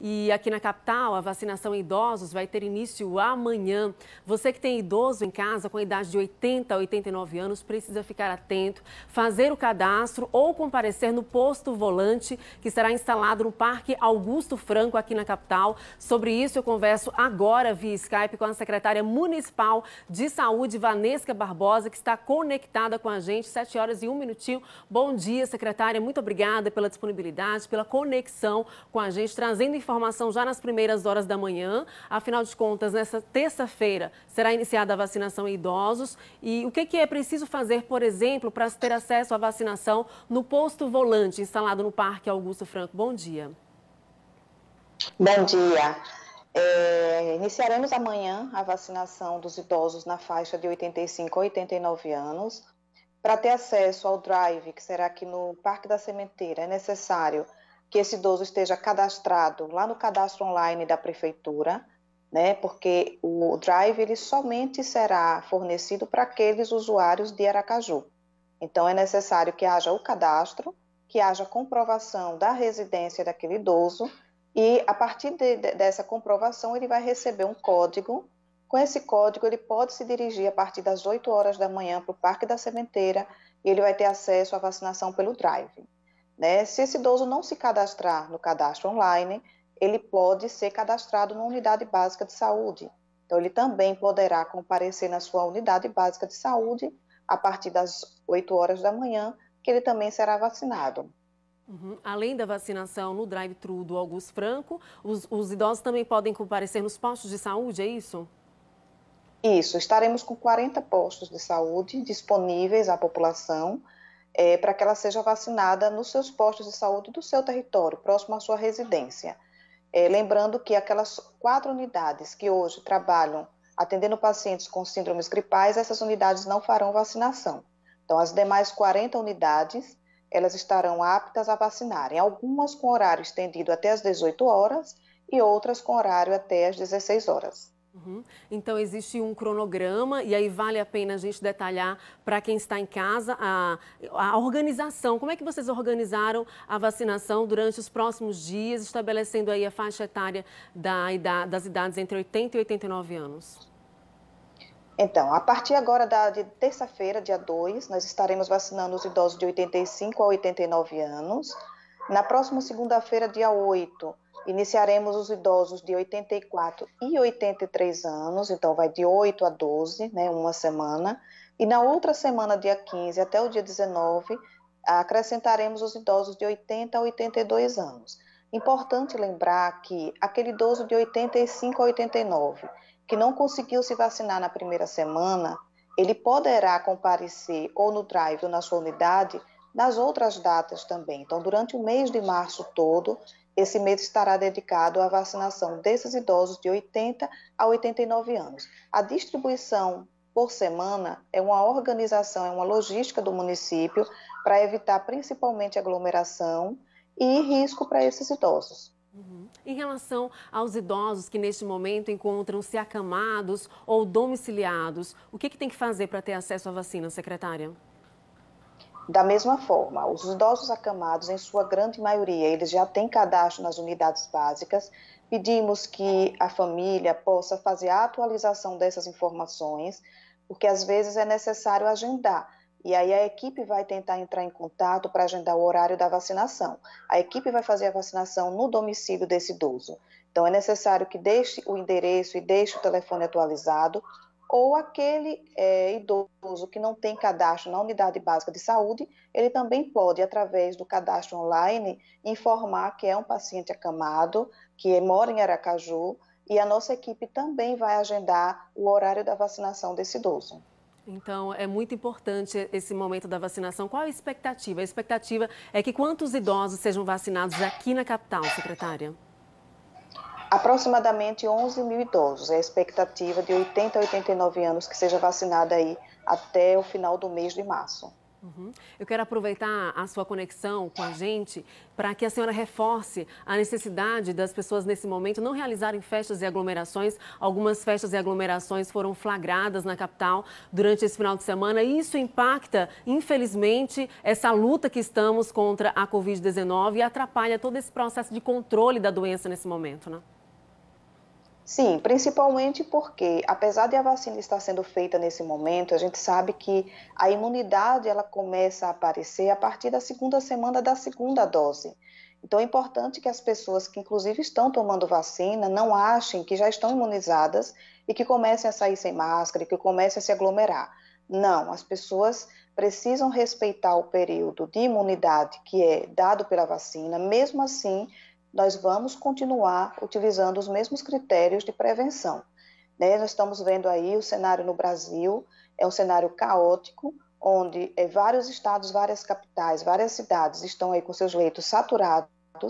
E aqui na capital, a vacinação em idosos vai ter início amanhã. Você que tem idoso em casa com a idade de 80 a 89 anos precisa ficar atento, fazer o cadastro ou comparecer no posto volante que será instalado no Parque Augusto Franco aqui na capital. Sobre isso eu converso agora via Skype com a secretária municipal de saúde, Vanesca Barbosa, que está conectada com a gente, 7 horas e 1 minutinho. Bom dia, secretária. Muito obrigada pela disponibilidade, pela conexão com a gente, trazendo informação já nas primeiras horas da manhã. Afinal de contas, nessa terça-feira será iniciada a vacinação em idosos. E o que é preciso fazer, por exemplo, para ter acesso à vacinação no posto volante instalado no Parque Augusto Franco? Bom dia. Bom dia. Iniciaremos amanhã a vacinação dos idosos na faixa de 85 a 89 anos. Para ter acesso ao drive, que será aqui no Parque da Sementeira, é necessário que esse idoso esteja cadastrado lá no cadastro online da Prefeitura, né? Porque o drive ele somente será fornecido para aqueles usuários de Aracaju. Então, é necessário que haja o cadastro, que haja comprovação da residência daquele idoso e, a partir dessa comprovação, ele vai receber um código. Com esse código, ele pode se dirigir a partir das 8 horas da manhã para o Parque da Sementeira e ele vai ter acesso à vacinação pelo drive, né? Se esse idoso não se cadastrar no cadastro online, ele pode ser cadastrado na unidade básica de saúde. Então, ele também poderá comparecer na sua unidade básica de saúde a partir das 8 horas da manhã, que ele também será vacinado. Além da vacinação no drive-thru do Augusto Franco, os idosos também podem comparecer nos postos de saúde, é isso? Isso, estaremos com 40 postos de saúde disponíveis à população para que ela seja vacinada nos seus postos de saúde do seu território, próximo à sua residência. Lembrando que aquelas 4 unidades que hoje trabalham atendendo pacientes com síndromes gripais, essas unidades não farão vacinação. Então, as demais 40 unidades, elas estarão aptas a vacinarem, algumas com horário estendido até as 18 horas e outras com horário até as 16 horas. Então, existe um cronograma e aí vale a pena a gente detalhar para quem está em casa a organização. Como é que vocês organizaram a vacinação durante os próximos dias, estabelecendo aí a faixa etária das idades entre 80 e 89 anos? Então, a partir agora de terça-feira, dia 2, nós estaremos vacinando os idosos de 85 a 89 anos. Na próxima segunda-feira, dia 8, iniciaremos os idosos de 84 e 83 anos, então vai de 8 a 12, né, uma semana. E na outra semana, dia 15 até o dia 19, acrescentaremos os idosos de 80 a 82 anos. Importante lembrar que aquele idoso de 85 a 89, que não conseguiu se vacinar na primeira semana, ele poderá comparecer ou no drive ou na sua unidade nas outras datas também. Então, durante o mês de março todo, esse mês estará dedicado à vacinação desses idosos de 80 a 89 anos. A distribuição por semana é uma organização, é uma logística do município para evitar principalmente aglomeração e risco para esses idosos. Em relação aos idosos que neste momento encontram-se acamados ou domiciliados, o que tem que fazer para ter acesso à vacina, secretária? Da mesma forma, os idosos acamados, em sua grande maioria, eles já têm cadastro nas unidades básicas. Pedimos que a família possa fazer a atualização dessas informações, porque às vezes é necessário agendar. E aí a equipe vai tentar entrar em contato para agendar o horário da vacinação. A equipe vai fazer a vacinação no domicílio desse idoso. Então é necessário que deixe o endereço e deixe o telefone atualizado, ou aquele idoso que não tem cadastro na unidade básica de saúde, ele também pode, através do cadastro online, informar que é um paciente acamado, que mora em Aracaju, e a nossa equipe também vai agendar o horário da vacinação desse idoso. Então, é muito importante esse momento da vacinação. Qual a expectativa? A expectativa é que quantos idosos sejam vacinados aqui na capital, secretária? Aproximadamente 11 mil idosos. É a expectativa de 80 a 89 anos que seja vacinada aí até o final do mês de março. Eu quero aproveitar a sua conexão com a gente para que a senhora reforce a necessidade das pessoas nesse momento não realizarem festas e aglomerações. Algumas festas e aglomerações foram flagradas na capital durante esse final de semana e isso impacta, infelizmente, essa luta que estamos contra a Covid-19 e atrapalha todo esse processo de controle da doença nesse momento, né? Sim, principalmente porque, apesar de a vacina estar sendo feita nesse momento, a gente sabe que a imunidade ela começa a aparecer a partir da segunda semana da segunda dose. Então, é importante que as pessoas que, inclusive, estão tomando vacina não achem que já estão imunizadas e que comecem a sair sem máscara, e que comecem a se aglomerar. Não, as pessoas precisam respeitar o período de imunidade que é dado pela vacina, mesmo assim nós vamos continuar utilizando os mesmos critérios de prevenção. Né? Nós estamos vendo aí o cenário no Brasil, é um cenário caótico, onde vários estados, várias capitais, várias cidades estão aí com seus leitos saturados.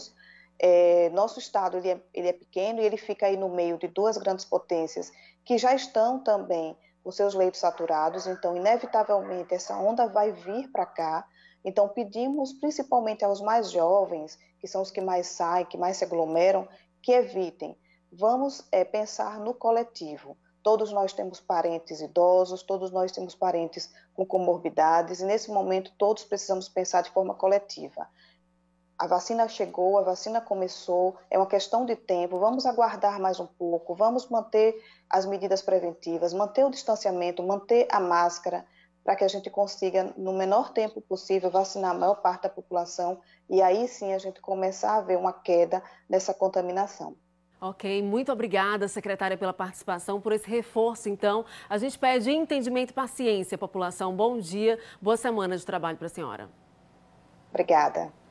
Nosso estado ele é pequeno e ele fica aí no meio de duas grandes potências que já estão também com seus leitos saturados, então inevitavelmente essa onda vai vir para cá. Então pedimos principalmente aos mais jovens, que são os que mais saem, que mais se aglomeram, que evitem. Vamos pensar no coletivo. Todos nós temos parentes idosos, todos nós temos parentes com comorbidades e nesse momento todos precisamos pensar de forma coletiva. A vacina chegou, a vacina começou, é uma questão de tempo, vamos aguardar mais um pouco, vamos manter as medidas preventivas, manter o distanciamento, manter a máscara, para que a gente consiga, no menor tempo possível, vacinar a maior parte da população e aí sim a gente começar a ver uma queda nessa contaminação. Ok, muito obrigada, secretária, pela participação, por esse reforço. Então, a gente pede entendimento e paciência, população. Bom dia, boa semana de trabalho para a senhora. Obrigada.